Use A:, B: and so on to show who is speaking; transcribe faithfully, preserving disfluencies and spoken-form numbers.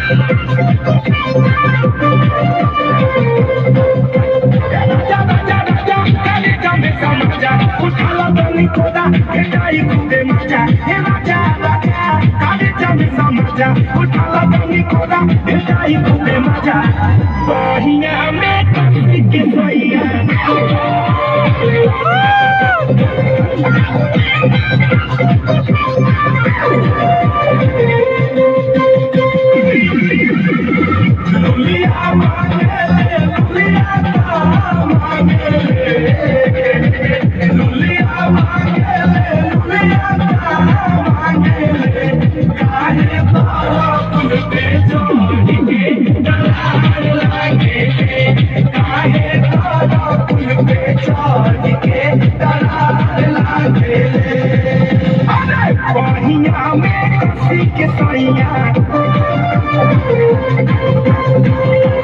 A: राजा राजा राजा कलेजा में समाजा उठाला बनी कोदा भेटाई खूबे मजा हे राजा राजा कलेजा में समाजा उठाला बनी कोदा भेटाई खूबे मजा बहिया में कसी के सैया लुलिया मांगे लुलिया मांगे लुलिया मांगे लुलिया मांगे काहे तारा पुल पे चढ़ के डलार लागे काहे तारा पुल पे चढ़ के डलार लागे अरे बहिया में कसी के सैया